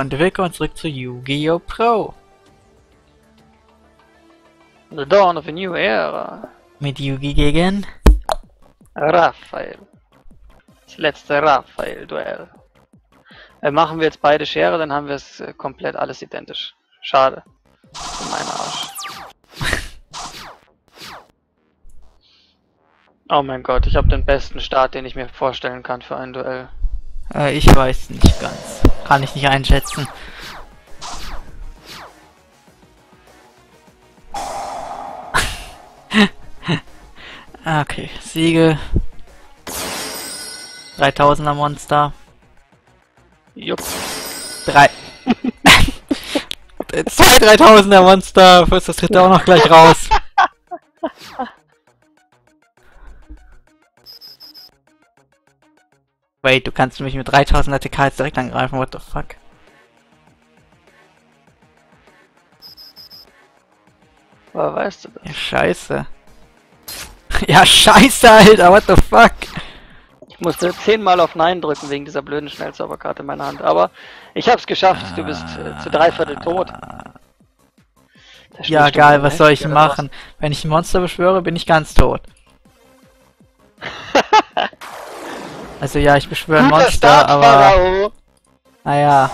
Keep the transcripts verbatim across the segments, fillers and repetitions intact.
und willkommen zurück zu Yu-Gi-Oh! Pro. The dawn of a new era. Mit Yugi gegen... Raphael. Das letzte Raphael-Duell. Äh, machen wir jetzt beide Schere, dann haben wir es äh, komplett alles identisch. Schade. Für meinen Arsch. Oh mein Gott, ich habe den besten Start, den ich mir vorstellen kann für ein Duell. Äh, ich weiß nicht ganz. Kann ich nicht einschätzen. Okay, Siege. dreitausender Monster. Jupp. Drei. Zwei dreitausender Monster. First, das tritt auch noch gleich raus. Wait, du kannst mich mit dreitausender T K jetzt direkt angreifen, what the fuck? Woher weißt du das? Ja, scheiße. Ja, scheiße, Alter, what the fuck? Ich musste zehnmal auf Nein drücken wegen dieser blöden Schnellzauberkarte in meiner Hand, aber ich hab's geschafft, du bist äh, zu drei Viertel tot. Ja, geil, was soll ich machen? Wenn ich ein Monster beschwöre, bin ich ganz tot. Also ja, ich beschwöre ein Monster, aber... Naja.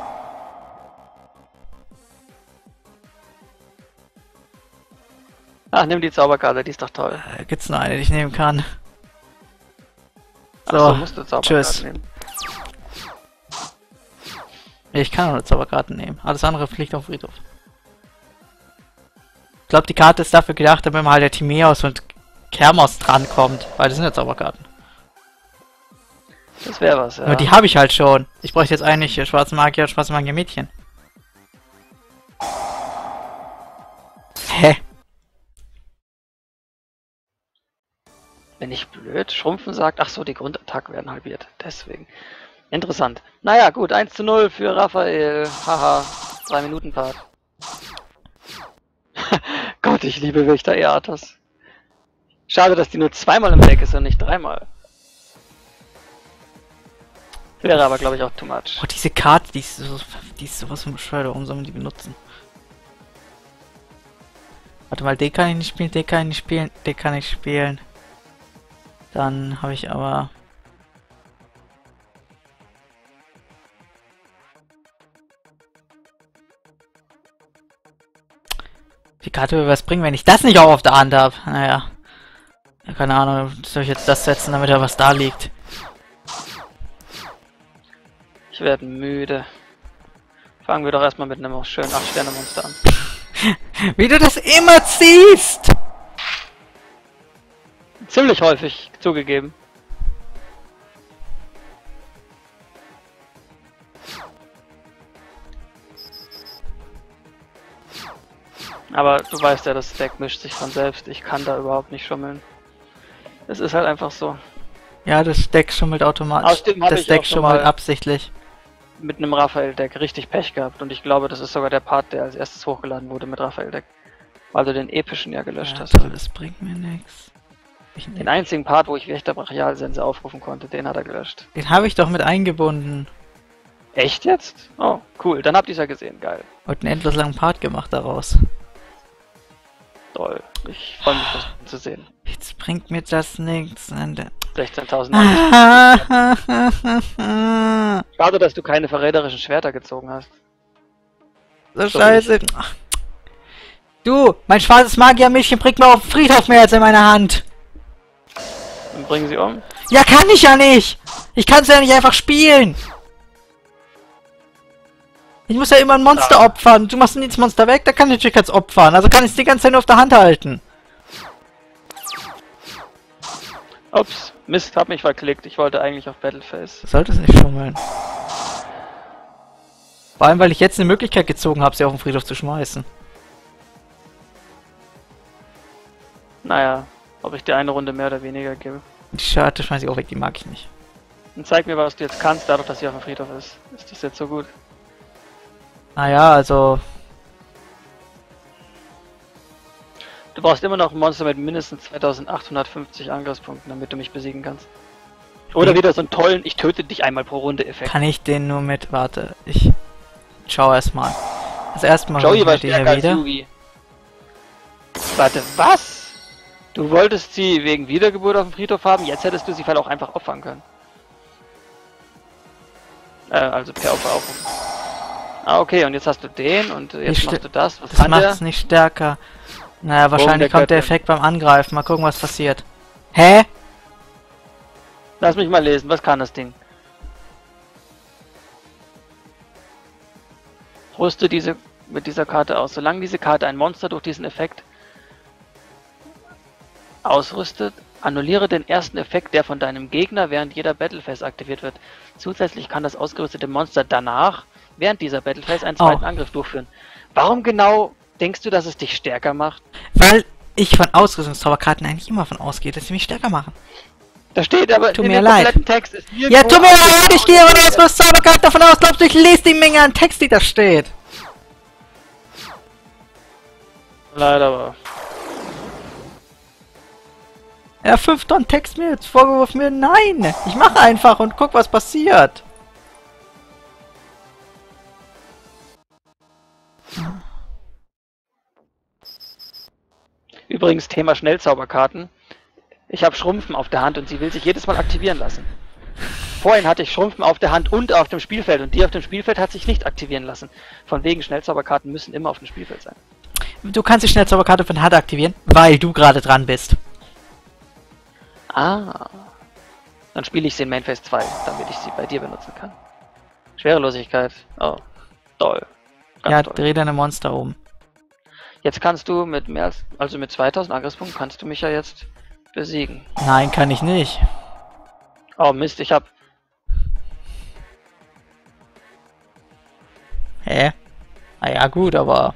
Ach, nimm die Zauberkarte, die ist doch toll. Äh, gibt's noch eine, die ich nehmen kann? So, Ach so, musst du Zauberkarten tschüss. nehmen. Ich kann nur Zauberkarten nehmen. Alles andere fliegt auf den Friedhof. Ich glaube, die Karte ist dafür gedacht, damit man halt der Timeos und Kermos drankommt, weil das sind ja Zauberkarten. Das wäre was, ja. Aber die habe ich halt schon. Ich bräuchte jetzt eigentlich äh, schwarze Magier und schwarze Magier Mädchen. Hä? Bin ich blöd? Schrumpfen sagt, ach so, die Grundattacken werden halbiert. Deswegen. Interessant. Naja, gut, eins zu null für Raphael. Haha, drei Minuten Part. Gott, ich liebe Wächter Eatos. Schade, dass die nur zweimal im Deck ist und nicht dreimal. Wäre aber, glaube ich, auch too much. Oh, diese Karte, die ist, so, die ist sowas von bescheuert. Warum soll man die benutzen? Warte mal, den kann ich nicht spielen, den kann ich nicht spielen, den kann ich spielen. Dann habe ich aber... Die Karte will was bringen, wenn ich das nicht auch auf der Hand habe. Naja. Ja, keine Ahnung, soll ich jetzt das setzen, damit da was da liegt? Ich werde müde. Fangen wir doch erstmal mit einem schönen acht Sterne Monster an. Wie du das immer ziehst! Ziemlich häufig, zugegeben. Aber du weißt ja, das Deck mischt sich von selbst. Ich kann da überhaupt nicht schummeln. Es ist halt einfach so. Ja, das Deck schummelt automatisch. Außerdem habe Das ich Deck auch schon schummelt mal absichtlich. mit einem Raphael-Deck richtig Pech gehabt. Und ich glaube, das ist sogar der Part, der als erstes hochgeladen wurde mit Raphael-Deck. Weil du den epischen ja gelöscht Ja, hast. toll, das bringt mir nichts. Den einzigen Part, wo ich Wächter Brachialsense aufrufen konnte, den hat er gelöscht. Den habe ich doch mit eingebunden. Echt jetzt? Oh, cool. Dann habt ihr es ja gesehen. Geil. Und einen endlos langen Part gemacht daraus. Toll. Ich freue mich, das zu sehen. Jetzt bringt mir das nichts. sechzehntausend. Ah. Schade, dass du keine verräterischen Schwerter gezogen hast. So scheiße. Ach. Du, mein schwarzes Magiermädchen bringt mir auf den Friedhof mehr als in meiner Hand. Und bringen sie um. Ja, kann ich ja nicht. Ich kann es ja nicht einfach spielen. Ich muss ja immer ein Monster Ja. opfern. Du machst jetzt Monster weg, da kann ich natürlich jetzt opfern. Also kann ich es die ganze Zeit nur auf der Hand halten. Ups, Mist, hab mich verklickt. Ich wollte eigentlich auf Battleface. Du solltest nicht schummeln. Vor allem, weil ich jetzt eine Möglichkeit gezogen habe, sie auf den Friedhof zu schmeißen. Naja, ob ich dir eine Runde mehr oder weniger gebe. Die Scharte schmeiße ich auch weg, die mag ich nicht. Und zeig mir, was du jetzt kannst, dadurch, dass sie auf dem Friedhof ist. Ist das jetzt so gut? Naja, also... Du brauchst immer noch ein Monster mit mindestens zweitausendachthundertfünfzig Angriffspunkten, damit du mich besiegen kannst. Oder Hm. wieder so einen tollen, ich töte dich einmal pro Runde Effekt. Kann ich den nur mit... Warte, ich... schau erstmal. Das erste Mal Joey war die hier stärker als wieder. Yugi. Warte, was? Du wolltest sie wegen Wiedergeburt auf dem Friedhof haben, jetzt hättest du sie vielleicht auch einfach opfern können. Äh, also per Opfer aufrufen. Ah, okay, und jetzt hast du den und jetzt machst du das. Was Das kann macht der? es nicht stärker. Naja, wahrscheinlich der kommt der Göttin. Effekt beim Angreifen. Mal gucken, was passiert. Hä? Lass mich mal lesen, was kann das Ding? Rüste diese mit dieser Karte aus. Solange diese Karte ein Monster durch diesen Effekt ausrüstet, annulliere den ersten Effekt, der von deinem Gegner während jeder Battle Phase aktiviert wird. Zusätzlich kann das ausgerüstete Monster danach, während dieser Battle Phase, einen zweiten Oh. Angriff durchführen. Warum genau denkst du, dass es dich stärker macht? Weil ich von Ausrüstungszauberkarten eigentlich immer von ausgehe, dass sie mich stärker machen. Da steht aber Tut in mir dem leid. kompletten Text ist Ja, nirgendwo tut mir leid, ausgesprochen, ich gehe von Ausrüstungszauberkarten davon aus. Glaubst du, ich lese die Menge an Text, die da steht? Leider aber. Ja, fünf Tonnen Text mir jetzt vorgeworfen mir. Nein, ich mache einfach und guck, was passiert. Übrigens, Thema Schnellzauberkarten. Ich habe Schrumpfen auf der Hand und sie will sich jedes Mal aktivieren lassen. Vorhin hatte ich Schrumpfen auf der Hand und auf dem Spielfeld und die auf dem Spielfeld hat sich nicht aktivieren lassen. Von wegen Schnellzauberkarten müssen immer auf dem Spielfeld sein. Du kannst die Schnellzauberkarte von Hand aktivieren, weil du gerade dran bist. Ah. Dann spiele ich sie in Main Phase zwei, damit ich sie bei dir benutzen kann. Schwerelosigkeit. Oh. Toll. Ganz Ja, toll. dreh deine Monster um. Jetzt kannst du mit mehr als, also mit zweitausend Angriffspunkten kannst du mich ja jetzt besiegen. Nein, kann ich nicht. Oh Mist, ich hab... Hä? Na ja, gut, aber...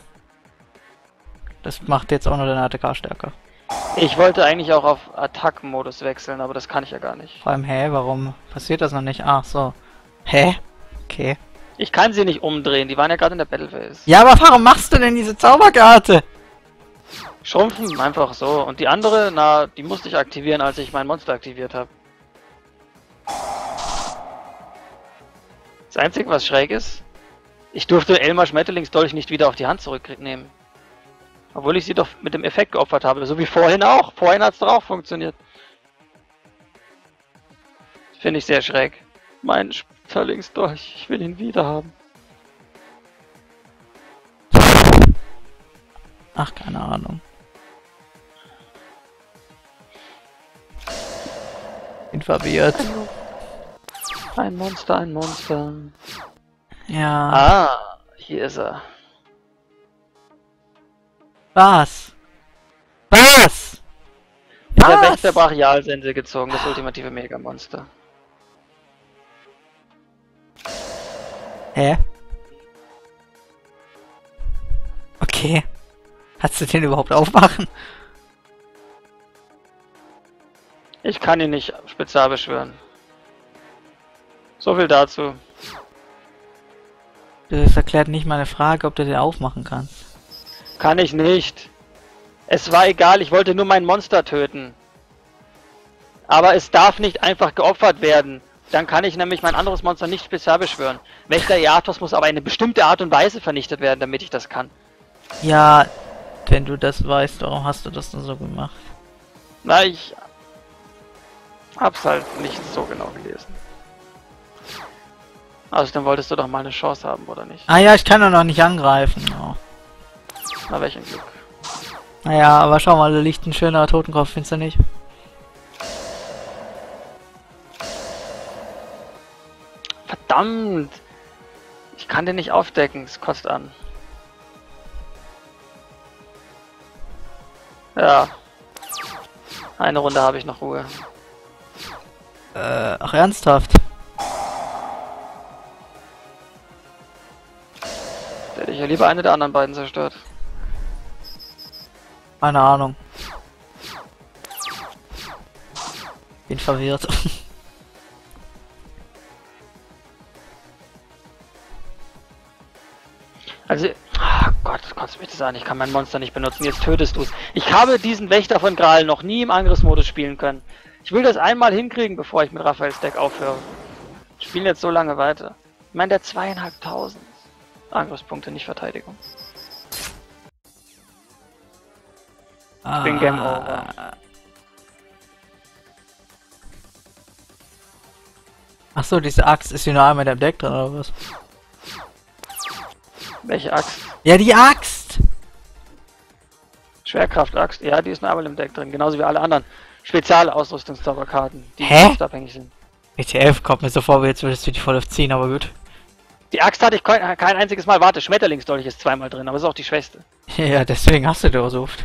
Das macht jetzt auch noch deine A T K stärker. Ich wollte eigentlich auch auf Attack-Modus wechseln, aber das kann ich ja gar nicht. Vor allem, hä, warum passiert das noch nicht? Ach so. Hä? Okay. Ich kann sie nicht umdrehen, die waren ja gerade in der Battle Phase. Ja, aber warum machst du denn diese Zauberkarte? Schrumpfen, einfach so. Und die andere, na, die musste ich aktivieren, als ich mein Monster aktiviert habe. Das Einzige, was schräg ist, ich durfte Elmar Schmetterlingsdolch nicht wieder auf die Hand zurücknehmen. Obwohl ich sie doch mit dem Effekt geopfert habe, so wie vorhin auch. Vorhin hat es doch auch funktioniert. Finde ich sehr schräg. Mein Schmetterlingsdolch, ich will ihn wieder haben. Ach, keine Ahnung. Bin verwirrt. Ein Monster, ein Monster. Ja. Ah, hier ist er. Was? Was? Mit der Was? Wächter Brachialsense gezogen, das ultimative Megamonster. Hä? Okay. Kannst du den überhaupt aufmachen? Ich kann ihn nicht spezial beschwören. So viel dazu. Das erklärt nicht meine Frage, ob du den aufmachen kannst. Kann ich nicht. Es war egal, ich wollte nur mein Monster töten. Aber es darf nicht einfach geopfert werden. Dann kann ich nämlich mein anderes Monster nicht spezial beschwören. Wächter Eatos muss aber eine bestimmte Art und Weise vernichtet werden, damit ich das kann. Ja, wenn du das weißt, warum hast du das denn so gemacht? Na, ich hab's halt nicht so genau gelesen. Also dann wolltest du doch mal eine Chance haben, oder nicht? Ah ja, ich kann doch noch nicht angreifen. Oh. Na, welchen Glück. Naja, aber schau mal, da liegt ein schöner Totenkopf, findest du nicht? Verdammt! Ich kann den nicht aufdecken, es kotzt an. Ja. Eine Runde habe ich noch Ruhe. Äh, ach ernsthaft? Da hätte ich ja lieber eine der anderen beiden zerstört. Keine Ahnung. Bin verwirrt. Also, oh Gott, kotzt mich das an, ich kann mein Monster nicht benutzen, jetzt tötest du es. Ich habe diesen Wächter von Graal noch nie im Angriffsmodus spielen können. Ich will das einmal hinkriegen, bevor ich mit Raphaels Deck aufhöre. Spielen jetzt so lange weiter. Ich meine, der zweieinhalbtausend. Angriffspunkte, nicht Verteidigung. Ah. Bin Game Over. Achso, diese Axt, ist die nur einmal in dem Deck drin oder was? Welche Axt? Ja, die Axt! Schwerkraft-Axt, ja, die ist nur einmal im Deck drin, genauso wie alle anderen spezielle Ausrüstungszauberkarten, die Hä? nicht abhängig sind. W T F kommt mir so vor, wie jetzt würdest du die voll ziehen, aber gut. Die Axt hatte ich kein, kein einziges Mal. Warte, Schmetterlingsdolch ist zweimal drin, aber ist auch die schwächste. Ja, deswegen hast du die auch so oft.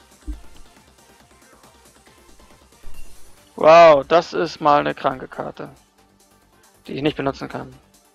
Wow, das ist mal eine kranke Karte, die ich nicht benutzen kann.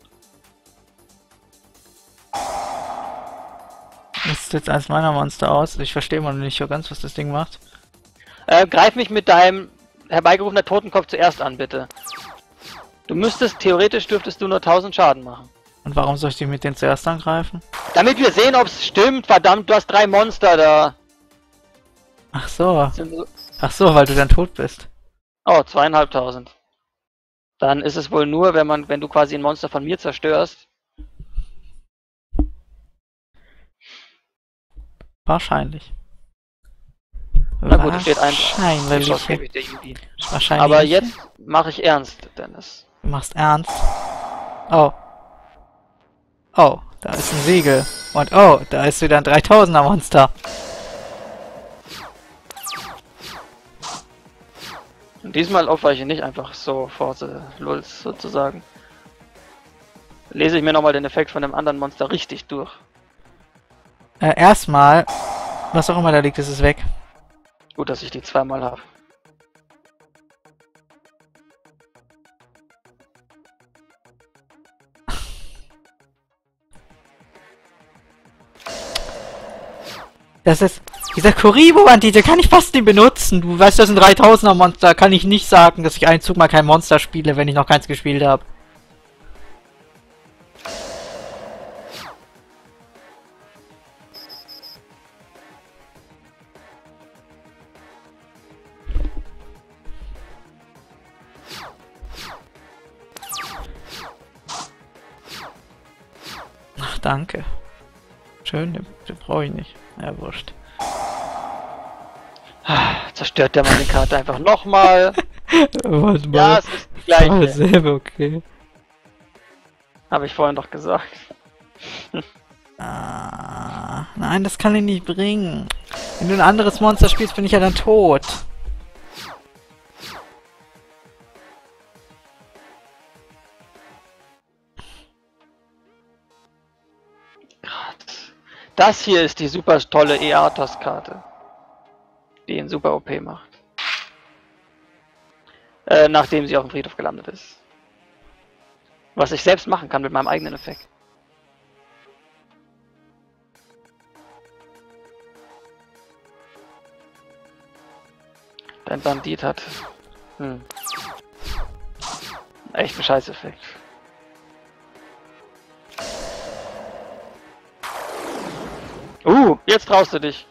Das ist jetzt eins meiner Monster aus. Ich verstehe mal nicht so ganz, was das Ding macht. Äh, greif mich mit deinem herbeigerufener Totenkopf zuerst an, bitte. Du müsstest, theoretisch dürftest du nur tausend Schaden machen. Und warum soll ich die mit denen zuerst angreifen? Damit wir sehen, ob es stimmt, verdammt, du hast drei Monster da. Ach so. Sind so- Ach so, weil du dann tot bist. Oh, zweieinhalbtausend. Dann ist es wohl nur, wenn man, wenn du quasi ein Monster von mir zerstörst. Wahrscheinlich. Na gut, es steht ein. Wahrscheinlich. Schuss gebe ich der Judy. Wahrscheinlich. Aber jetzt mache ich ernst, Dennis. Du machst ernst. Oh. Oh, da ist ein Siegel. Und oh, da ist wieder ein dreitausender Monster. Und diesmal aufweiche ich nicht einfach so Force Lulz sozusagen. Lese ich mir nochmal den Effekt von dem anderen Monster richtig durch. Äh, erstmal, was auch immer da liegt, ist es weg. Gut, dass ich die zweimal habe. Das ist... Dieser Kuribo-Bandit, der kann ich fast nicht benutzen. Du weißt, das ist ein dreitausender Monster. Kann ich nicht sagen, dass ich einen Zug mal kein Monster spiele, wenn ich noch keins gespielt habe. Ach, danke. Schön, den, den brauche ich nicht. Ja, wurscht. Zerstört der meine Karte einfach nochmal. Warte mal. Ja, es ist die gleiche. Selber, okay. Habe ich vorhin doch gesagt. Ah, nein, das kann ich nicht bringen. Wenn du ein anderes Monster spielst, bin ich ja dann tot. Das hier ist die super tolle Eatos-Karte, die ihn super O P macht. Äh, nachdem sie auf dem Friedhof gelandet ist. Was ich selbst machen kann mit meinem eigenen Effekt. Dein Bandit hat... Hm. Echt ein Scheiß-Effekt. Uh, jetzt traust du dich.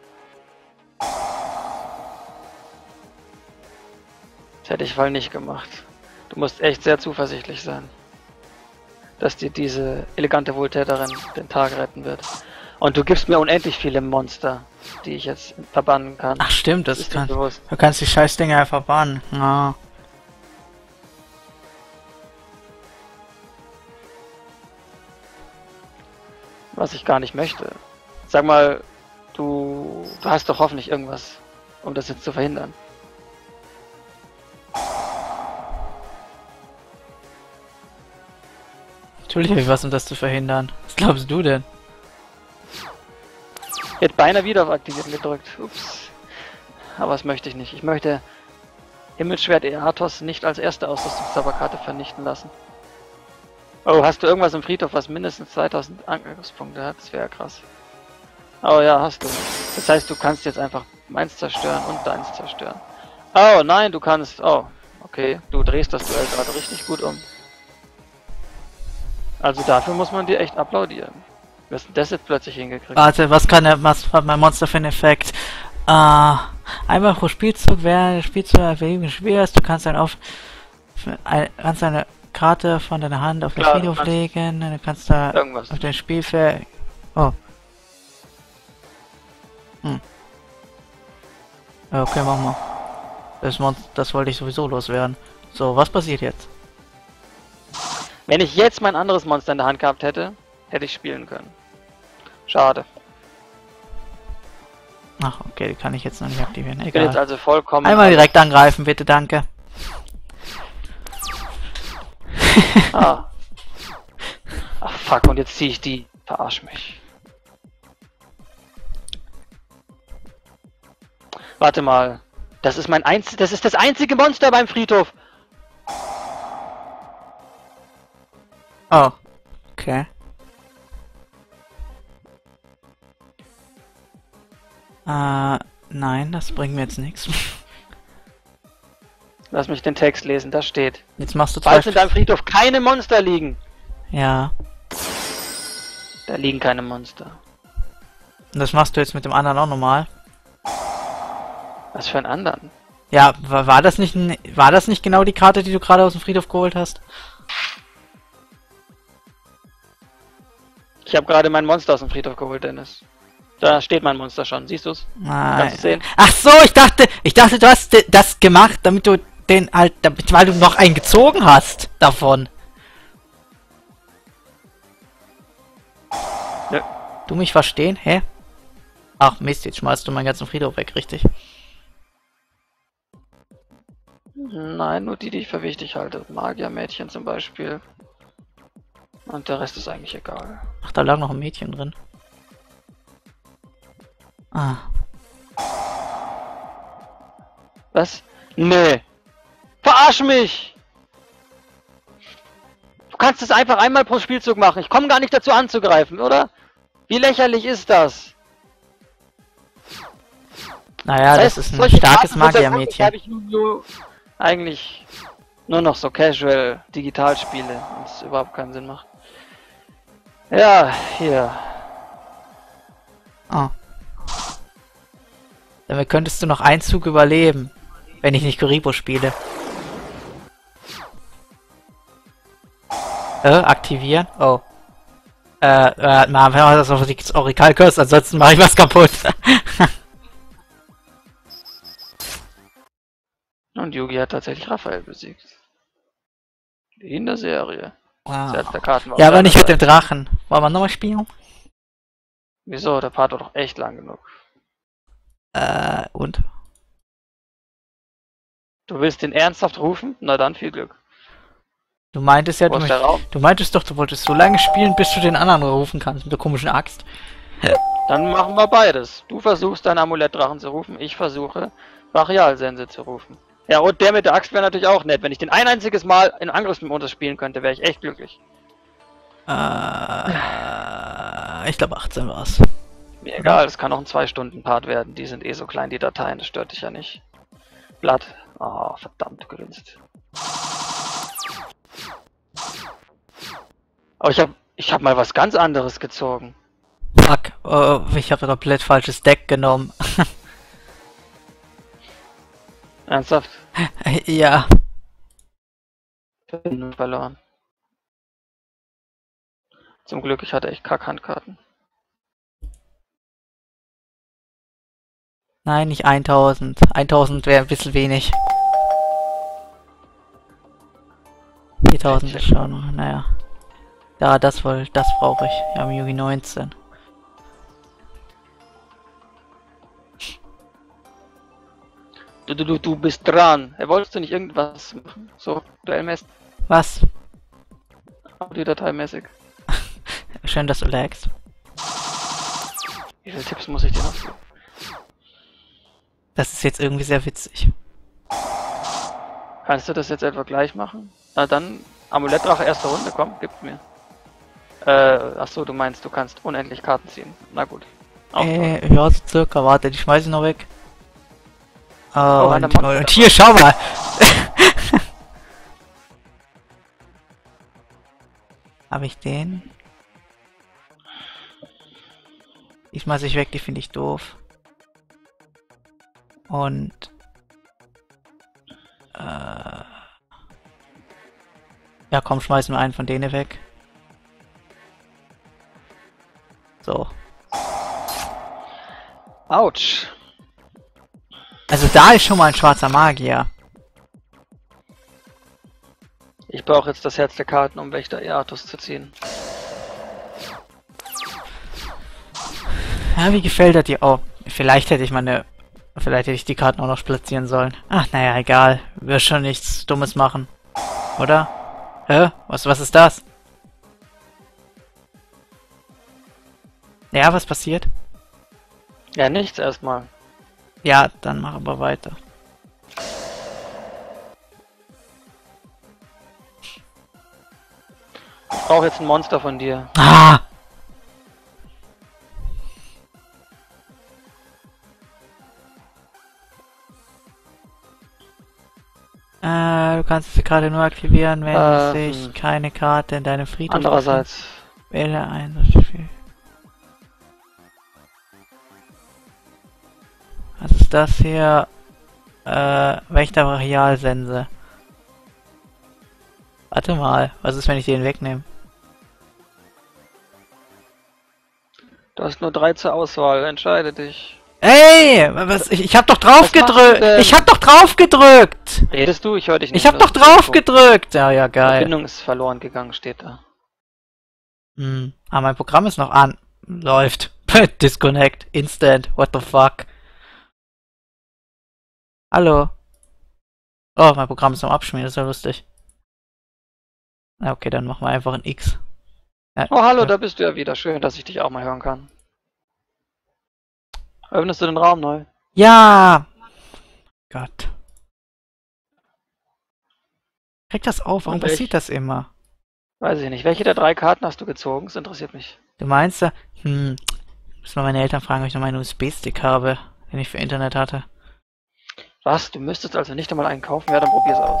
Das hätte ich voll nicht gemacht. Du musst echt sehr zuversichtlich sein, dass dir diese elegante Wohltäterin den Tag retten wird. Und du gibst mir unendlich viele Monster, die ich jetzt verbannen kann. Ach stimmt, das, das ist kann... dir bewusst. Du kannst die Scheißdinger ja verbannen. Ja. Was ich gar nicht möchte. Sag mal, du, du hast doch hoffentlich irgendwas, um das jetzt zu verhindern. Natürlich habe ich was, um das zu verhindern. Was glaubst du denn? Ich hätte beinahe wieder auf Aktivieren gedrückt. Ups. Aber das möchte ich nicht. Ich möchte Himmelsschwert Eatos nicht als erste Ausrüstungszauberkarte vernichten lassen. Oh, hast du irgendwas im Friedhof, was mindestens zweitausend Angriffspunkte hat? Das wäre ja krass. Oh ja, hast du. Das heißt, du kannst jetzt einfach meins zerstören und deins zerstören. Oh nein, du kannst... Oh, okay. Du drehst das Duell gerade richtig gut um. Also dafür muss man dir echt applaudieren. Du hast das jetzt plötzlich hingekriegt. Warte, was kann der, was hat mein Monster für einen Effekt? Äh, einmal pro Spielzug, während der Spielzug erwägen schwer ist, du kannst dann auf, ein, kannst eine Karte von deiner Hand auf den Klar, Friedhof du kannst legen. Du kannst da irgendwas. auf den Spielfeld. Oh. Hm. Ja, okay, mach mal. Das, Mon das wollte ich sowieso loswerden. So, was passiert jetzt? Wenn ich jetzt mein anderes Monster in der Hand gehabt hätte, hätte ich spielen können. Schade. Ach, okay, die kann ich jetzt noch nicht aktivieren. Ich bin jetzt Egal. also vollkommen... Einmal direkt angreifen, bitte, danke. Ah. Ach fuck, und jetzt ziehe ich die. Verarsch mich. Warte mal. Das ist mein einz... Das ist das einzige Monster beim Friedhof. Oh. Okay. Äh, nein, das bringt mir jetzt nichts. Lass mich den Text lesen, da steht. Jetzt machst du zwei... Falls in deinem Friedhof keine Monster liegen. Ja. Da liegen keine Monster. Und das machst du jetzt mit dem anderen auch nochmal? Was für einen anderen? Ja, war, war das nicht ein, war das nicht genau die Karte, die du gerade aus dem Friedhof geholt hast? Ich habe gerade mein Monster aus dem Friedhof geholt, Dennis. Da steht mein Monster schon, siehst du's? Nein. Kannst du sehen? Ach so, ich dachte, ich dachte, du hast das gemacht, damit du den halt, damit, weil du noch einen gezogen hast davon. Ja. Du mich verstehen? Hä? Ach Mist, jetzt schmeißt du meinen ganzen Friedhof weg, richtig? Nein, nur die, die ich für wichtig halte. Magiermädchen zum Beispiel. Und der Rest ist eigentlich egal. Ach, da lag noch ein Mädchen drin. Ah. Was? Nee. Verarsch mich! Du kannst es einfach einmal pro Spielzug machen. Ich komme gar nicht dazu anzugreifen, oder? Wie lächerlich ist das? Naja, das, heißt, ist ein solche starkes Karten mit der Karte Magiermädchen. habe ich nur so eigentlich nur noch so casual Digitalspiele, und es überhaupt keinen Sinn macht. Ja, hier. Oh. Damit könntest du noch einen Zug überleben, wenn ich nicht Kuribo spiele. Äh, aktivieren? Oh. Äh, äh, na, wenn man das auf das Orakel kürzt, ansonsten mache ich was kaputt. Und Yugi hat tatsächlich Raphael besiegt. Wie in der Serie. Wow. Der Karten war Ja, auf aber nicht mit seiner dem Drachen. Wollen wir nochmal spielen? Wieso? Der Part war doch echt lang genug. Äh, und? Du willst den ernsthaft rufen? Na dann, viel Glück. Du meintest ja, Wo du, ist der Raum? du meintest doch, du wolltest so lange spielen, bis du den anderen rufen kannst, mit der komischen Axt. Dann machen wir beides. Du versuchst deinen Amulettdrachen zu rufen, ich versuche Brachialsense zu rufen. Ja, und der mit der Axt wäre natürlich auch nett. Wenn ich den ein einziges Mal in Angriffsmodus spielen könnte, wäre ich echt glücklich. Äh, ich glaube achtzehn war's. Mir egal, das kann auch ein zwei Stunden Part werden. Die sind eh so klein, die Dateien, das stört dich ja nicht. Blatt. Oh, verdammt, du gewinnst. Aber ich hab, ich hab mal was ganz anderes gezogen. Fuck, oh, ich habe ein komplett falsches Deck genommen. Ernsthaft? Ja. Ich bin nur verloren. Zum Glück, ich hatte echt Kack-Handkarten. Nein, nicht eintausend. eintausend wäre ein bisschen wenig. viertausend ist schon, naja. Ja, das wohl, das brauche ich. Ja, Yugi neunzehn. Du, du, du, du bist dran. Hey, wolltest du nicht irgendwas machen? So, duellmäßig, Was? Audiodateimäßig. Schön, dass du lagst. Wie viele Tipps muss ich dir noch geben? Das ist jetzt irgendwie sehr witzig. Kannst du das jetzt etwa gleich machen? Na dann, Amulettdrache, erste Runde, komm, gib mir. Äh, achso, du meinst, du kannst unendlich Karten ziehen. Na gut. Auch Äh, ja, so circa, warte, die schmeiße ich noch weg. Oh, Oh, und, eine Monster- und hier, schau mal! Habe ich den? Die schmeiße ich weg, die finde ich doof. Und... Äh, Ja, komm, schmeißen wir einen von denen weg. So. Autsch. Also da ist schon mal ein schwarzer Magier. Ich brauche jetzt das Herz der Karten, um Wächter Eatus zu ziehen. Ja, wie gefällt er dir? Oh, vielleicht hätte ich meine... Vielleicht hätte ich die Karten auch noch platzieren sollen. Ach, naja, egal. Wir schon nichts Dummes machen. Oder? Hä? Was, was ist das? Ja, was passiert? Ja, nichts erstmal. Ja, dann machen wir weiter. Ich brauche jetzt ein Monster von dir. Ah! Äh, du kannst die Karte nur aktivieren, wenn Äh, sich hm. keine Karte in deinem Friedhof Andererseits. wähle ein. Das Spiel. Was ist das hier? Äh, Wächter Brachialsense. Warte mal, was ist, wenn ich den wegnehme? Du hast nur drei zur Auswahl, entscheide dich. Ey, was, ich, ich hab doch drauf Was machst du gedrückt! denn? Ich hab doch drauf gedrückt! Redest du? Ich höre dich nicht. Ich hab das doch ist drauf Info. gedrückt! Ja, ja, Die geil. Verbindung ist verloren gegangen, steht da. Hm. Ah, mein Programm ist noch an. Läuft. Disconnect. Instant. What the fuck? Hallo. Oh, mein Programm ist am Abschmieren. Das ist ja lustig. Na, okay, dann machen wir einfach ein X. Ja, Oh, hallo, ja. da bist du ja wieder. Schön, dass ich dich auch mal hören kann. Öffnest du den Raum neu? Ja! Gott. Krieg das auf, warum Und ich- passiert das immer? Weiß ich nicht. Welche der drei Karten hast du gezogen? Das interessiert mich. Du meinst ja, hm, müssen wir meine Eltern fragen, ob ich noch meinen U S B-Stick habe, den ich für Internet hatte. Was? Du müsstest also nicht einmal einen kaufen? Ja, dann probier's aus.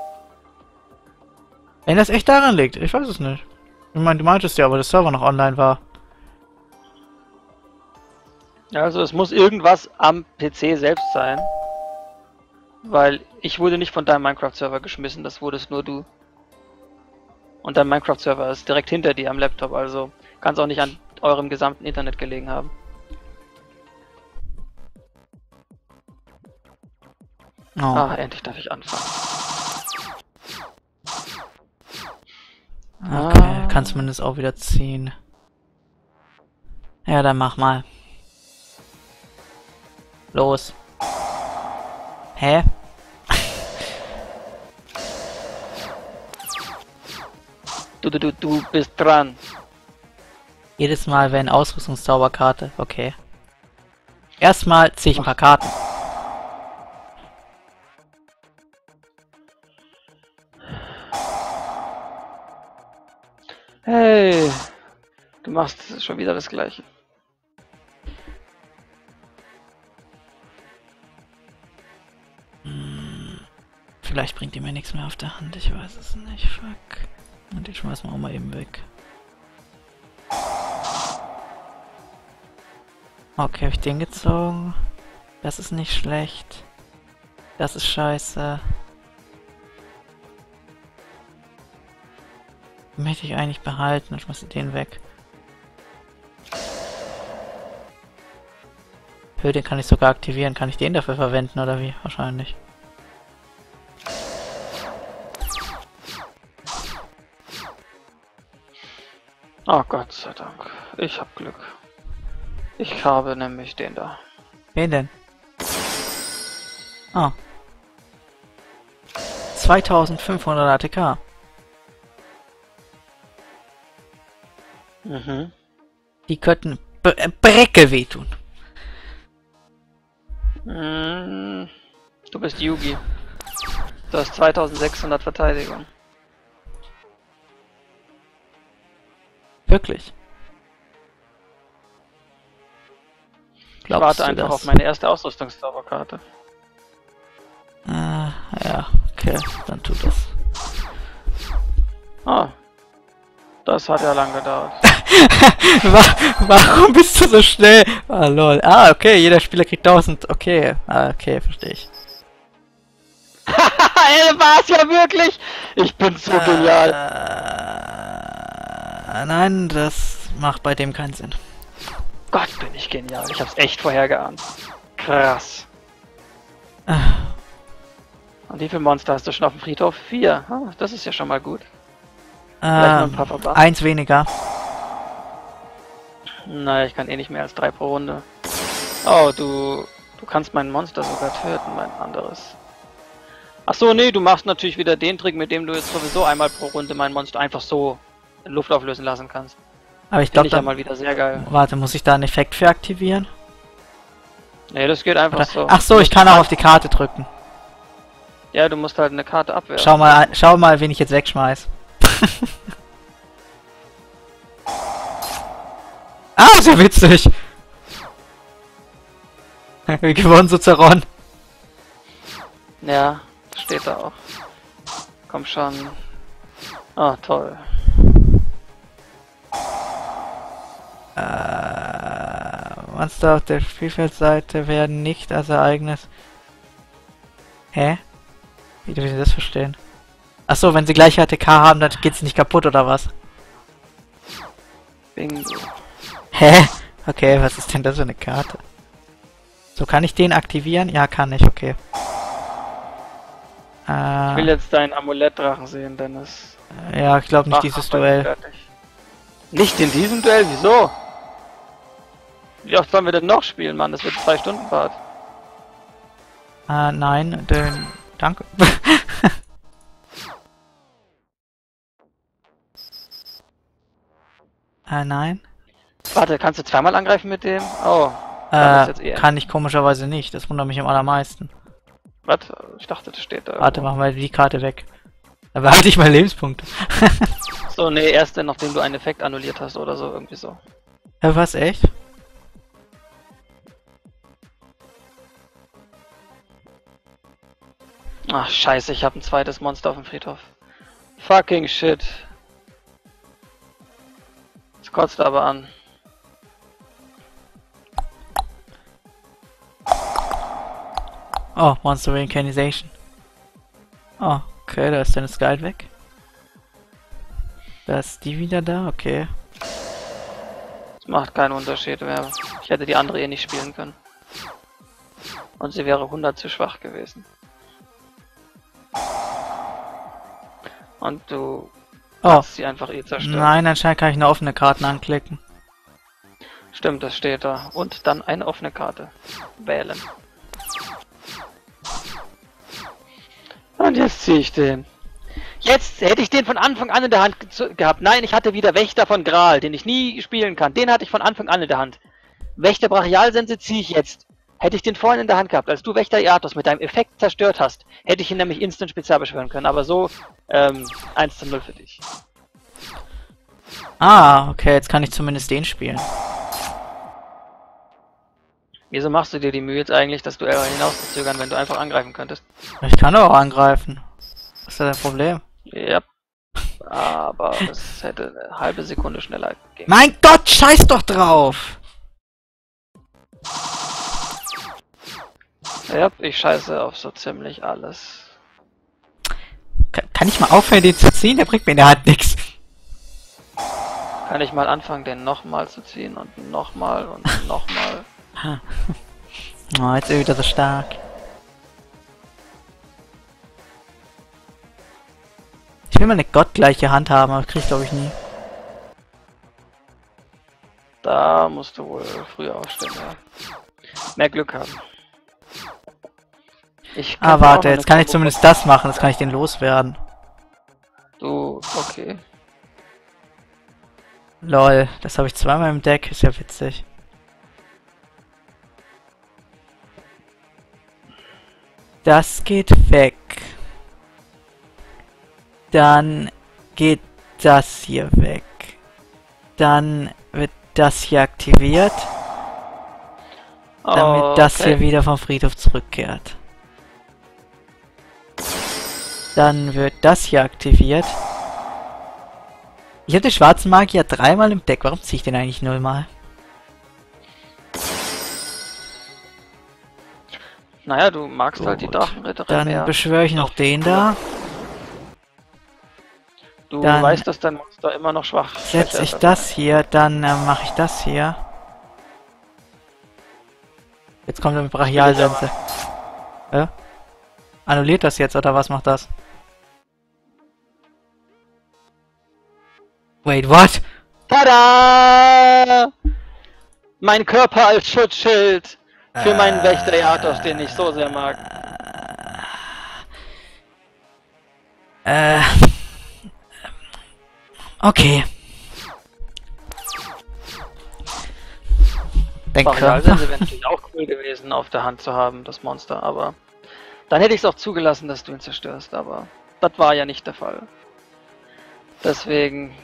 Wenn das echt daran liegt, ich weiß es nicht. Ich meine, du meintest ja, aber der Server noch online war. Ja, also es muss irgendwas am P C selbst sein. Weil ich wurde nicht von deinem Minecraft-Server geschmissen, das wurdest nur du. Und dein Minecraft-Server ist direkt hinter dir am Laptop, also kann es auch nicht an eurem gesamten Internet gelegen haben. Oh. Ah, endlich darf ich anfangen. Okay, Ah. kann zumindest auch wieder ziehen. Ja, dann mach mal. Los. Hä? Du, du, du, du bist dran. Jedes Mal, wenn Ausrüstungszauberkarte. Okay. Erstmal ziehe ich ein paar Karten. Hey, du machst schon wieder das Gleiche. Hm, vielleicht bringt die mir nichts mehr auf der Hand. Ich weiß es nicht. Fuck. Und den schmeißen wir auch mal eben weg. Okay, habe ich den gezogen. Das ist nicht schlecht. Das ist scheiße. Den möchte ich eigentlich behalten. Dann schmeiße ich den weg. Hö, den kann ich sogar aktivieren. Kann ich den dafür verwenden oder wie? Wahrscheinlich. Oh Gott sei Dank. Ich hab Glück. Ich habe nämlich den da. Wen denn? Ah. zweitausendfünfhundert A T K. Mhm. Die könnten Bre äh, Brecke wehtun. Mm, Du bist Yugi. Du hast zweitausendsechshundert Verteidigung. Wirklich. Ich Glaubst warte du einfach das? auf meine erste Ausrüstungszauberkarte. Ah, ja, okay, dann tut das. Ah. Das hat ja lang gedauert. Wa- Warum bist du so schnell? Ah, lol. Ah, okay, jeder Spieler kriegt tausend. Okay, ah, okay, verstehe ich. Ey, war's ja wirklich! Ich bin so äh, genial! Äh, nein, das macht bei dem keinen Sinn. Gott, bin ich genial. Ich hab's echt vorhergeahnt. Krass. Äh, Und wie viele Monster hast du schon auf dem Friedhof? Vier. Ah, das ist ja schon mal gut. Vielleicht noch ein ähm, paar verbannt. eins weniger. Naja, ich kann eh nicht mehr als drei pro Runde. Oh, du... Du kannst mein Monster sogar töten, mein anderes. Ach so, nee, du machst natürlich wieder den Trick, mit dem du jetzt sowieso einmal pro Runde mein Monster einfach so in Luft auflösen lassen kannst. Aber ich Finde glaube, ich ja dann... mal wieder sehr geil. Warte, muss ich da einen Effekt für aktivieren? Nee, das geht einfach Oder, so. ach so, Du ich musst kann auch halt- auf die Karte drücken. Ja, du musst halt eine Karte abwehren. Schau mal, schau mal, wen ich jetzt wegschmeiß. Ah, sehr witzig! Wir gewonnen, Suzeron. Ja, steht da auch. Komm schon. Ah, toll. Äh, Monster auf der Spielfeldseite werden nicht als Ereignis... Hä? Wie darf ich das verstehen? Achso, wenn sie gleiche A T K haben, dann geht's nicht kaputt, oder was? Bingo. Hä? Okay, was ist denn das für eine Karte? So, kann ich den aktivieren? Ja, kann ich, okay. Ich will Äh, jetzt deinen Amulettdrachen sehen, Dennis. ja, ich glaube nicht Mach dieses mal Duell. fertig. Nicht in diesem Duell? Wieso? Wie oft sollen wir denn noch spielen, Mann? Das wird zwei Stunden Fahrt. Äh, nein, den... Danke. äh, nein. Warte, kannst du zweimal angreifen mit dem? Oh. Kann das jetzt Äh, eh kann ich komischerweise nicht. Das wundert mich am allermeisten. Was? Ich dachte, das steht da. Warte, irgendwo. machen wir die Karte weg. Da behalte ich meine Lebenspunkte. So, nee, erst dann, nachdem du einen Effekt annulliert hast oder so, irgendwie so. Ja, was, echt? Ach, scheiße, ich habe ein zweites Monster auf dem Friedhof. Fucking shit. Das kotzt aber an. Oh, Monster Reincarnation. Oh, okay, da ist deine Sky weg. Da ist die wieder da, okay. Das macht keinen Unterschied mehr. Ich hätte die andere eh nicht spielen können. Und sie wäre hundert zu schwach gewesen. Und du Oh, kannst sie einfach eh zerstören. nein, anscheinend kann ich nur offene Karten anklicken. Stimmt, das steht da. Und dann eine offene Karte wählen. Und jetzt ziehe ich den. Jetzt hätte ich den von Anfang an in der Hand ge gehabt. Nein, ich hatte wieder Wächter von Gral, den ich nie spielen kann. Den hatte ich von Anfang an in der Hand. Wächter Brachialsense ziehe ich jetzt. Hätte ich den vorhin in der Hand gehabt, als du Wächter Iatos mit deinem Effekt zerstört hast, hätte ich ihn nämlich instant spezial beschwören können. Aber so, ähm, eins zu null für dich. Ah, okay, jetzt kann ich zumindest den spielen. Wieso machst du dir die Mühe jetzt eigentlich, das Duell hinauszuzögern, wenn du einfach angreifen könntest? Ich kann doch auch angreifen. Was ist da dein Problem? Ja. Aber es hätte eine halbe Sekunde schneller gegeben. Mein Gott, scheiß doch drauf! Ja, ich scheiße auf so ziemlich alles. Ka- Kann ich mal aufhören, den zu ziehen? Der bringt mir in der Hand nichts. Kann ich mal anfangen, den nochmal zu ziehen und nochmal und nochmal. Oh, jetzt ist er wieder so stark. Ich will mal eine gottgleiche Hand haben, aber krieg ich glaube ich nie. Da musst du wohl früher aufstehen, ja. Mehr Glück haben. Ich Ah, kann warte, auch jetzt noch eine kann ich Combo- zumindest das machen, jetzt kann ich den loswerden. Du, okay. Lol, das habe ich zweimal im Deck, ist ja witzig. Das geht weg. Dann geht das hier weg. Dann wird das hier aktiviert, damit das hier Okay. wieder vom Friedhof zurückkehrt. Dann wird das hier aktiviert. Ich habe den schwarzen Magier dreimal im Deck. Warum ziehe ich den eigentlich nullmal? Naja, du magst halt die Gut. Drachenritterin Dann mehr. beschwöre ich noch den da. Du dann weißt, dass dein Monster immer noch schwach ist. Setze ich das hier, dann äh, mache ich das hier. Jetzt kommt er mit Brachialsense. Hä? Annulliert das jetzt, oder was macht das? Wait, what? Tada! Mein Körper als Schutzschild für meinen Wächter Yatos, den ich so sehr mag. Äh. Okay. Den Körper. Brachialsense wäre natürlich auch cool gewesen, auf der Hand zu haben, das Monster, aber dann hätte ich es auch zugelassen, dass du ihn zerstörst, aber das war ja nicht der Fall. Deswegen...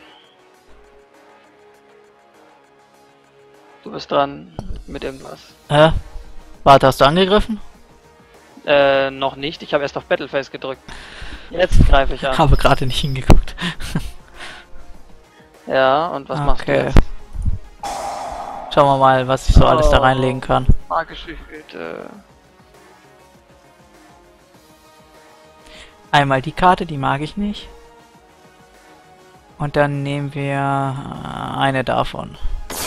Du bist dran mit irgendwas. Hä? Warte, hast du angegriffen? Äh, noch nicht. Ich habe erst auf Battleface gedrückt. Jetzt greife ich an. Habe gerade nicht hingeguckt. Ja, und was machst du Okay. jetzt? Schauen wir mal, was ich so alles da Oh. reinlegen kann. Magische Hüte. Einmal die Karte, die mag ich nicht. Und dann nehmen wir äh, eine davon.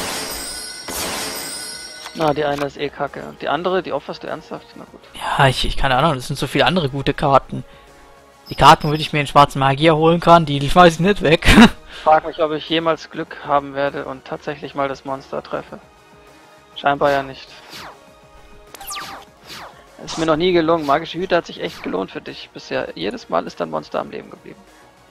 Na, die eine ist eh kacke. Und die andere, die opferst du ernsthaft? Na gut. Ja, ich, ich keine Ahnung, das sind so viele andere gute Karten. Die Karten, würde ich mir in schwarzen Magier holen kann, die, die schmeiß ich nicht weg. Ich frage mich, ob ich jemals Glück haben werde und tatsächlich mal das Monster treffe. Scheinbar ja nicht. Es ist mir noch nie gelungen. Magische Hüte hat sich echt gelohnt für dich bisher. Jedes Mal ist dein Monster am Leben geblieben.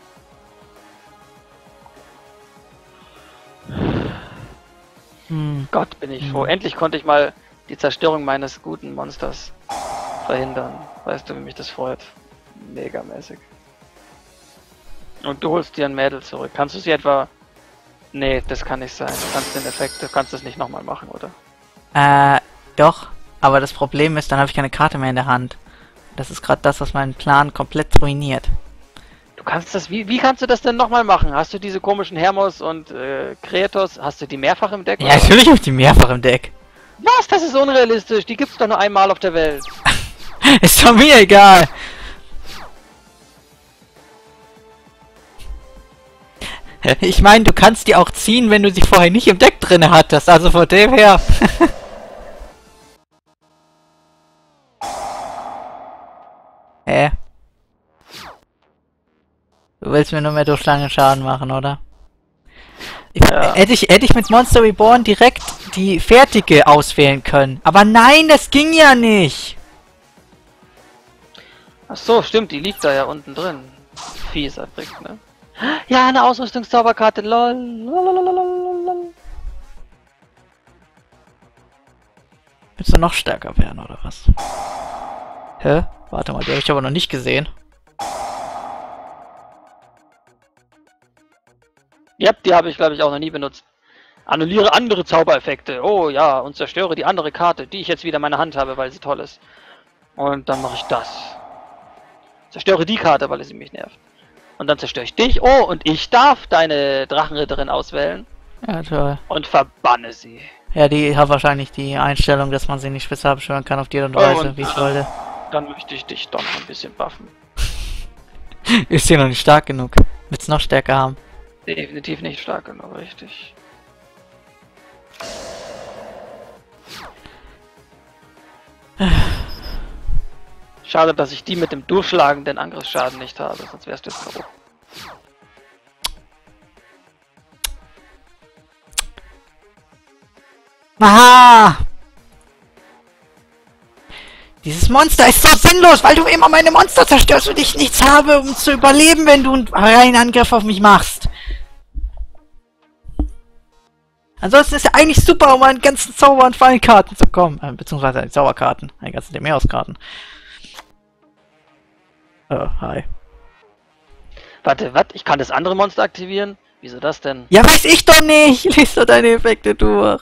Hm. Gott, bin ich Hm. froh. Endlich konnte ich mal die Zerstörung meines guten Monsters verhindern. Weißt du, wie mich das freut? Megamäßig. Und du holst dir ein Mädel zurück. Kannst du sie etwa... Nee, das kann nicht sein. Du kannst den Effekt, du kannst das nicht nochmal machen, oder? Äh, doch. Aber das Problem ist, dann habe ich keine Karte mehr in der Hand. Das ist gerade das, was meinen Plan komplett ruiniert. Du kannst das... Wie, wie kannst du das denn nochmal machen? Hast du diese komischen Hermos und äh, Kreatos, hast du die mehrfach im Deck? Ja, natürlich habe ich die mehrfach im Deck. Was? Das ist unrealistisch. Die gibt's doch nur einmal auf der Welt. Ist doch mir egal. Ich meine, du kannst die auch ziehen, wenn du sie vorher nicht im Deck drin hattest. Also von dem her. Hä? Du willst mir nur mehr durch lange Schaden machen, oder? Ich, Ja. hätte, ich, hätte ich mit Monster Reborn direkt die fertige auswählen können. Aber nein, das ging ja nicht. Ach so, stimmt, die liegt da ja unten drin. Fieser Trick, ne? Ja, eine Ausrüstungszauberkarte, lol. Lolololololol. Willst du noch stärker werden, oder was? Hä? Warte mal, die habe ich aber noch nicht gesehen. Ja, die habe ich, glaube ich, auch noch nie benutzt. Annulliere andere Zaubereffekte. Oh ja, und zerstöre die andere Karte, die ich jetzt wieder in meiner Hand habe, weil sie toll ist. Und dann mache ich das. Zerstöre die Karte, weil sie mich nervt. Und dann zerstöre ich dich. Oh, und ich darf deine Drachenritterin auswählen. Ja, toll. Und verbanne sie. Ja, die hat wahrscheinlich die Einstellung, dass man sie nicht spezial beschwören kann auf die Art und Oh, Weise, und- wie ich wollte. Dann möchte ich dich doch noch ein bisschen buffen. Ist hier noch nicht stark genug. Willst noch stärker haben? Definitiv nicht stark genug, richtig. Schade, dass ich die mit dem durchschlagenden Angriffsschaden nicht habe, sonst wärst du jetzt K O. Aha! Dieses Monster ist so sinnlos, weil du immer meine Monster zerstörst und ich nichts habe, um zu überleben, wenn du einen reinen Angriff auf mich machst. Ansonsten ist er eigentlich super, um an ganzen Zauber- und Fallenkarten zu kommen. Äh, beziehungsweise die Zauberkarten. Die ganzen Demeos-Karten. Oh, hi. Warte, was? Ich kann das andere Monster aktivieren? Wieso das denn? Ja, weiß ich doch nicht! Lies doch deine Effekte durch.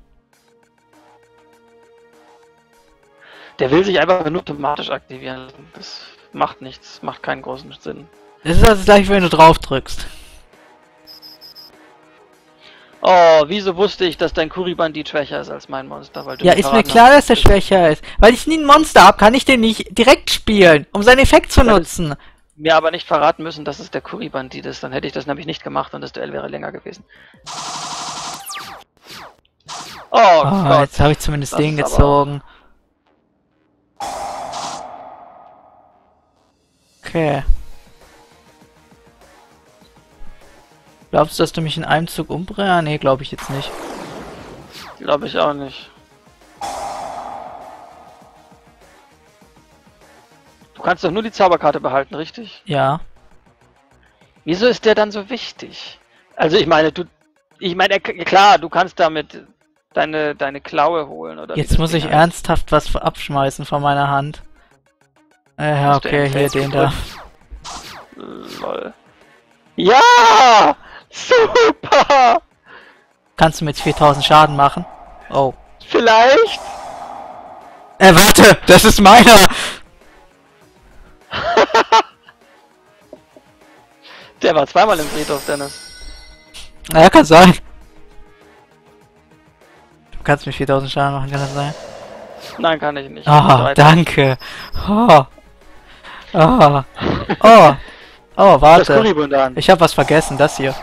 Der will sich einfach nur automatisch aktivieren. Das macht nichts, macht keinen großen Sinn. Das ist also gleich, wenn du drauf drückst. Oh, wieso wusste ich, dass dein Kuri-Bandit schwächer ist als mein Monster? Weil du Ja, mir ist mir verraten klar, hast, dass er schwächer ist. Weil ich nie ein Monster hab, kann ich den nicht direkt spielen, um seinen Effekt zu Ja, das- nutzen. mir aber nicht verraten müssen, dass es der Kuri-Bandit ist. Dann hätte ich das nämlich nicht gemacht und das Duell wäre länger gewesen. Oh Oh, Gott. jetzt habe ich zumindest Das den ist aber gezogen. Okay. Glaubst du, dass du mich in einem Zug umbringst? Nee, glaube ich jetzt nicht. Glaube ich auch nicht. Du kannst doch nur die Zauberkarte behalten, richtig? Ja. Wieso ist der dann so wichtig? Also ich meine, du... Ich meine, klar, du kannst damit deine, deine Klaue holen, oder wie Jetzt das muss Ding ich heißt. ernsthaft was abschmeißen von meiner Hand. Äh, ja, Hast du okay, einen hier den da. Fels- Lol. Ja! Super! Kannst du mir jetzt viertausend Schaden machen? Oh. Vielleicht? Äh, warte! Das ist meiner! Der war zweimal im Friedhof, Dennis. Naja, kann sein. Du kannst mir viertausend Schaden machen, kann das sein? Nein, kann ich nicht. Ah, Weiter. danke. Oh. Oh. Oh. Oh, Das warte. Kuribundan. Ich habe was vergessen, das hier.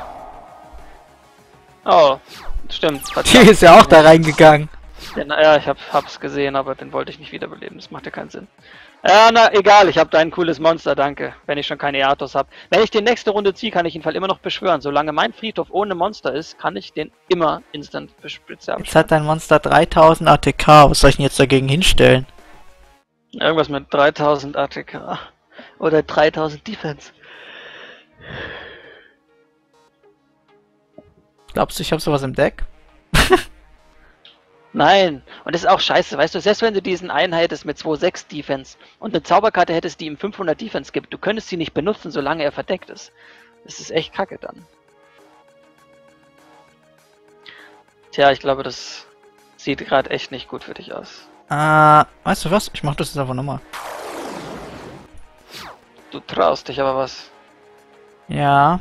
Oh, stimmt. Die verdammt. ist ja auch da reingegangen. Ja, na, ja, ich hab, hab's gesehen, aber den wollte ich nicht wiederbeleben. Das macht ja keinen Sinn. Ja, na, egal, ich habe dein cooles Monster, danke. Wenn ich schon keine Eatos habe. Wenn ich die nächste Runde ziehe, kann ich ihn Fall immer noch beschwören. Solange mein Friedhof ohne Monster ist, kann ich den immer instant beschwören. Jetzt hat dein Monster dreitausend A T K. Was soll ich denn jetzt dagegen hinstellen? Irgendwas mit dreitausend A T K. Oder dreitausend Defense. Glaubst du, ich habe sowas im Deck? Nein, und das ist auch scheiße, weißt du, selbst wenn du diesen einen hättest mit zwei Komma sechs Defense und eine Zauberkarte hättest, die ihm fünfhundert Defense gibt, du könntest sie nicht benutzen, solange er verdeckt ist. Das ist echt kacke dann. Tja, ich glaube, das sieht gerade echt nicht gut für dich aus. Äh, weißt du was? Ich mach das jetzt einfach nochmal. Du traust dich aber was. Ja.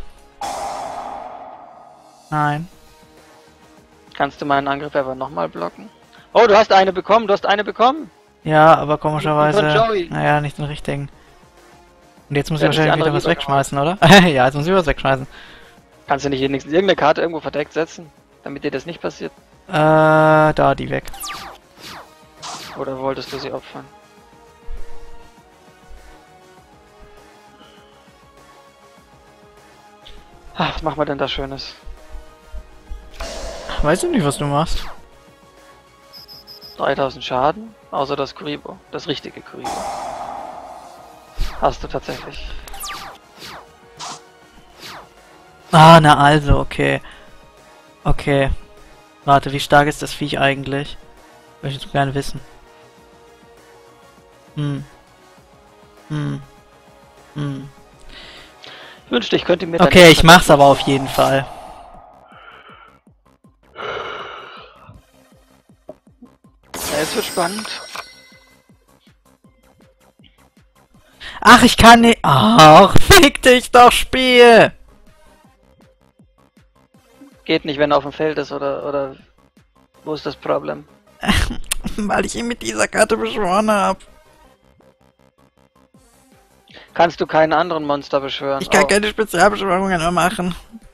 Nein. Kannst du meinen Angriff aber nochmal blocken? Oh, du hast eine bekommen, du hast eine bekommen. Ja, aber komischerweise... Von Joey. Naja, nicht den richtigen. Und jetzt muss Ja, ich das ist die wahrscheinlich wieder andere was rübergemacht. wegschmeißen, oder? Ja, jetzt muss ich was wegschmeißen. Kannst du nicht wenigstens irgendeine Karte irgendwo verdeckt setzen, damit dir das nicht passiert? Äh, da, die weg. Oder wolltest du sie opfern? Ah, was machen wir denn da Schönes? Weiß ich nicht, was du machst. dreitausend Schaden, außer das Kuribo, das richtige Kuribo. Hast du tatsächlich. Ah, na also, okay. Okay. Warte, wie stark ist das Viech eigentlich? Möchte ich so gerne wissen. Hm. Hm. Hm. Ich wünschte, ich könnte mir dein Okay, ich Monster- mach's aber auf jeden Fall. Ja, jetzt wird spannend. Ach, ich kann nicht... Ach, fick dich doch, Spiel! Geht nicht, wenn er auf dem Feld ist, oder, oder... Wo ist das Problem? Weil ich ihn mit dieser Karte beschworen habe. Kannst du keinen anderen Monster beschwören? Ich kann Oh. keine Spezialbeschwörungen mehr machen.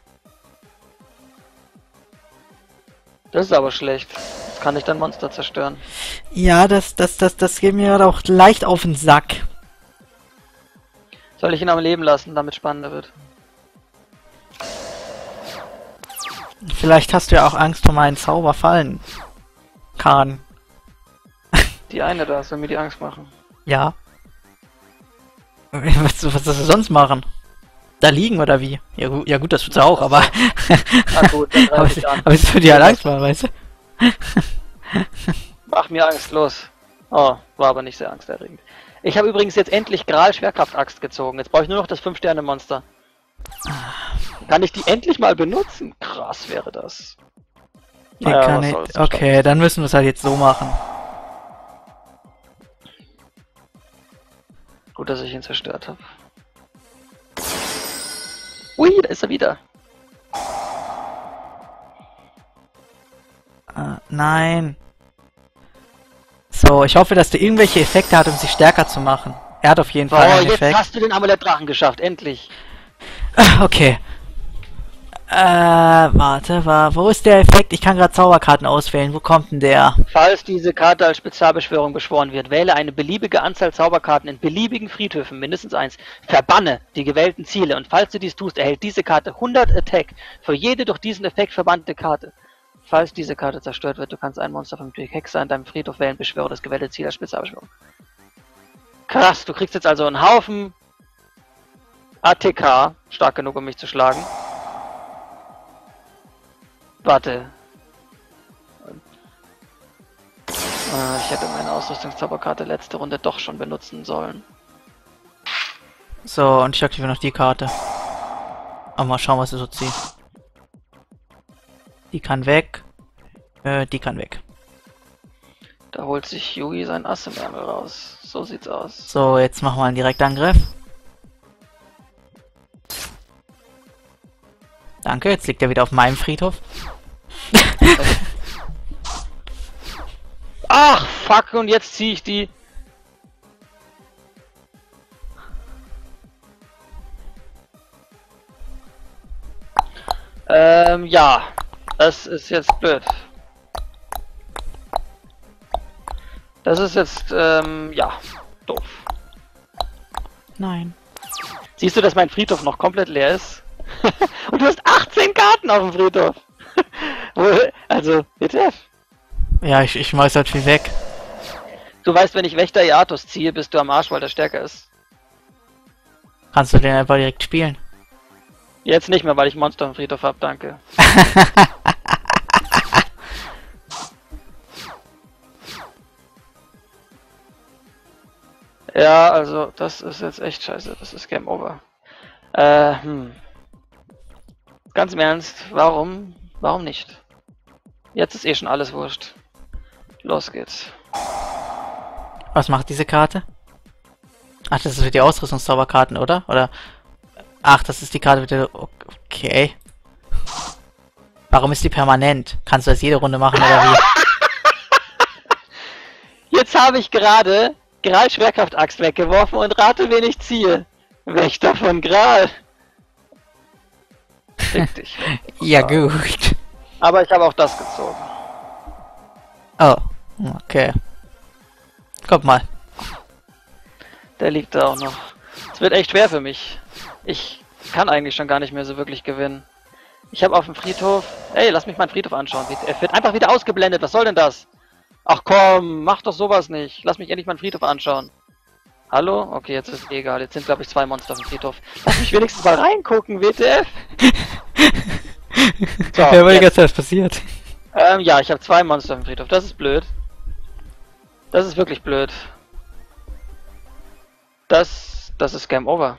Das ist aber schlecht. Jetzt kann ich dein Monster zerstören. Ja, das, das, das, das geht mir doch leicht auf den Sack. Soll ich ihn am Leben lassen, damit es spannender wird? Vielleicht hast du ja auch Angst vor meinen Zauberfallen. Kahn. Die eine da soll mir die Angst machen. Ja. Was, was sollst du sonst machen? Da liegen oder wie? Ja, gu ja gut, das tut's auch, aber... Na gut, dann aber, greif ich an. aber es würde dir halt Angst machen, weißt du? Mach mir Angst, los. Oh, war aber nicht sehr angsterregend. Ich habe übrigens jetzt endlich Gral Schwerkraftaxt gezogen. Jetzt brauche ich nur noch das fünf Sterne Monster. Kann ich die endlich mal benutzen? Krass wäre das. Die Naja, kann was ich, soll's, okay, dann müssen wir es halt jetzt so machen. Gut, dass ich ihn zerstört habe. Ui, da ist er wieder. Äh, nein. So, ich hoffe, dass der irgendwelche Effekte hat, um sich stärker zu machen. Er hat auf jeden Fall Oh, einen jetzt Effekt. hast du den Amulettdrachen geschafft, endlich. Ah, okay. Äh, warte, wa wo ist der Effekt? Ich kann gerade Zauberkarten auswählen. Wo kommt denn der? Falls diese Karte als Spezialbeschwörung beschworen wird, wähle eine beliebige Anzahl Zauberkarten in beliebigen Friedhöfen, mindestens eins. Verbanne die gewählten Ziele und falls du dies tust, erhält diese Karte hundert Attack für jede durch diesen Effekt verbannte Karte. Falls diese Karte zerstört wird, du kannst ein Monster vom Typ Hexer in deinem Friedhof wählen, beschwöre das gewählte Ziel als Spezialbeschwörung. Krass, du kriegst jetzt also einen Haufen A T K, stark genug, um mich zu schlagen. Warte. Äh, ich hätte meine Ausrüstungszauberkarte letzte Runde doch schon benutzen sollen. So, und ich aktiviere noch die Karte. Aber mal schauen, was er so zieht. Die kann weg. Äh, die kann weg. Da holt sich Yugi sein Ass im Ärmel raus. So sieht's aus. So, jetzt machen wir einen Direktangriff. Danke, jetzt liegt er wieder auf meinem Friedhof. Ach, fuck, und jetzt ziehe ich die. Ähm, ja. Das ist jetzt blöd. Das ist jetzt, ähm, ja, doof. Nein. Siehst du, dass mein Friedhof noch komplett leer ist? Und du hast achtzehn Karten auf dem Friedhof. Also, bitte. Ja, ich, ich schmeiß halt viel weg. Du weißt, wenn ich Wächter Iatus ziehe, bist du am Arsch, weil der stärker ist. Kannst du den einfach direkt spielen? Jetzt nicht mehr, weil ich Monster im Friedhof habe, danke. Ja, also, das ist jetzt echt scheiße. Das ist Game Over. Äh, hm. Ganz im Ernst, warum? Warum nicht? Jetzt ist eh schon alles wurscht. Los geht's. Was macht diese Karte? Ach, das ist für die Ausrüstungszauberkarten, oder? Oder? Ach, das ist die Karte mit der... Okay. Warum ist die permanent? Kannst du das jede Runde machen, oder wie? Jetzt habe ich gerade Gral Schwerkraftaxt weggeworfen und rate, wen ich ziehe. Wächter von Gral. Fick dich. Ja, gut. Aber ich habe auch das gezogen. Oh, okay. Guck mal. Der liegt da auch noch. Es wird echt schwer für mich. Ich kann eigentlich schon gar nicht mehr so wirklich gewinnen. Ich habe auf dem Friedhof... Ey, lass mich meinen Friedhof anschauen. Er wird einfach wieder ausgeblendet. Was soll denn das? Ach komm, mach doch sowas nicht. Lass mich endlich meinen Friedhof anschauen. Hallo? Okay, jetzt ist eh egal. Jetzt sind, glaube ich, zwei Monster auf dem Friedhof. Lass mich wenigstens mal reingucken, W T F. So, ja, weil die jetzt. ganze Zeit passiert. Ähm, ja, ich habe zwei Monster auf dem Friedhof. Das ist blöd. Das ist wirklich blöd. Das... Das ist Game Over.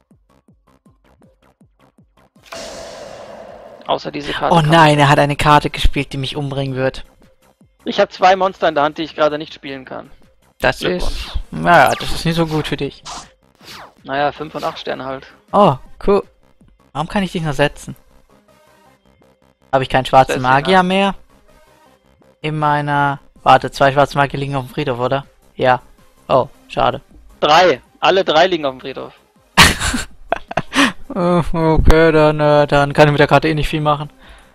Außer diese Karte. Oh nein, er hat eine Karte gespielt, die mich umbringen wird. Ich habe zwei Monster in der Hand, die ich gerade nicht spielen kann. Das ist... Naja, das ist nicht so gut für dich. Naja, fünf und acht Sterne halt. Oh, cool. Warum kann ich dich noch setzen? Habe ich keinen schwarzen Deswegen Magier halt. mehr? In meiner... Warte, zwei schwarze Magier liegen auf dem Friedhof, oder? Ja. Oh, schade. Drei. Alle drei liegen auf dem Friedhof. Oh, okay, dann, äh, dann kann ich mit der Karte eh nicht viel machen.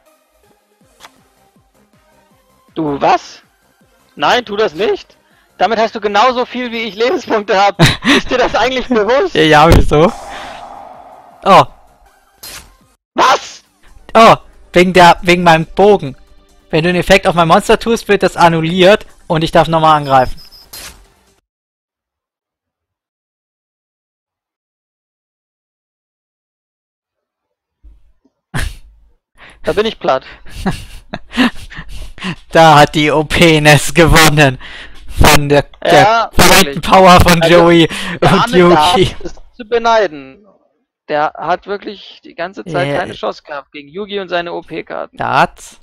Du, was? Nein, tu das nicht. Damit hast du genauso viel, wie ich Lebenspunkte habe. Ist dir das eigentlich bewusst? Ja, ja, wieso? Oh, Was? oh, wegen der, wegen meinem Bogen. Wenn du einen Effekt auf mein Monster tust, wird das annulliert und ich darf nochmal angreifen. Da bin ich platt. Da hat die O P-Ness gewonnen. Von der, der Ja, verwandten wirklich. Power von Also, Joey Der und arme Yuki. Darts ist zu beneiden. Der hat wirklich die ganze Zeit Ja. keine Chance gehabt gegen Yugi und seine O P-Karten. Darts?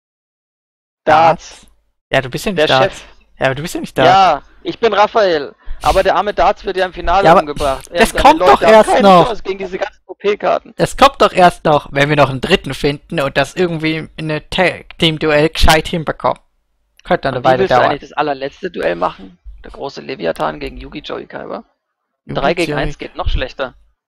Darts. Ja, du bist ja Der nicht Darts. Chef. Ja, aber du bist ja nicht Darts. Ja, ich bin Raphael. Aber der arme Darts wird ja im Finale Ja, aber umgebracht. Er das und seine kommt Leute doch haben erst keine noch. Chance gegen diese ganzen O P-Karten. Das kommt doch erst noch, wenn wir noch einen dritten finden und das irgendwie in eine Team-Duell gescheit hinbekommen. Könnte eine Und wie Weile willst du dauern. eigentlich das allerletzte Duell machen? Der große Leviathan gegen Yugi Joey Kaiba? Yugi drei gegen Joey- eins geht noch schlechter.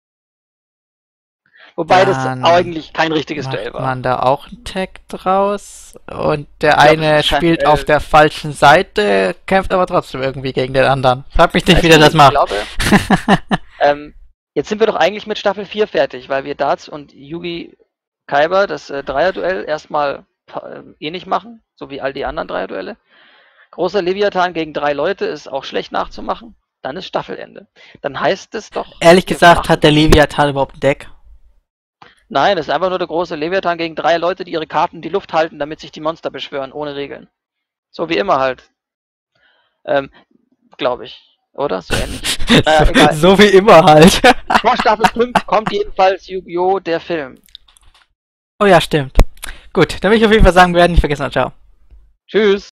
Wobei Dann das eigentlich kein richtiges Duell Macht war. man da auch einen Tag draus und der Ich glaub, eine es ist kein spielt Duell. auf der falschen Seite, kämpft aber trotzdem irgendwie gegen den anderen. Frag mich nicht, Weißt wie der du, das ich macht. glaube, ähm, jetzt sind wir doch eigentlich mit Staffel vier fertig, weil wir Darts und Yugi Kaiba das äh, Dreierduell erstmal äh, eh nicht machen, so wie all die anderen Dreierduelle. Großer Leviathan gegen drei Leute ist auch schlecht nachzumachen. Dann ist Staffelende. Dann heißt es doch... Ehrlich wir gesagt machen- hat der Leviathan überhaupt ein Deck. Nein, das ist einfach nur der große Leviathan gegen drei Leute, die ihre Karten in die Luft halten, damit sich die Monster beschwören, ohne Regeln. So wie immer halt. Ähm, glaube ich. Oder? So ähnlich. Naja, egal. So wie immer halt. Vor Staffel fünf kommt jedenfalls Yu-Gi-Oh! Der Film. Oh ja, stimmt. Gut, dann will ich auf jeden Fall sagen, wir werden nicht vergessen. Ciao. Tschüss.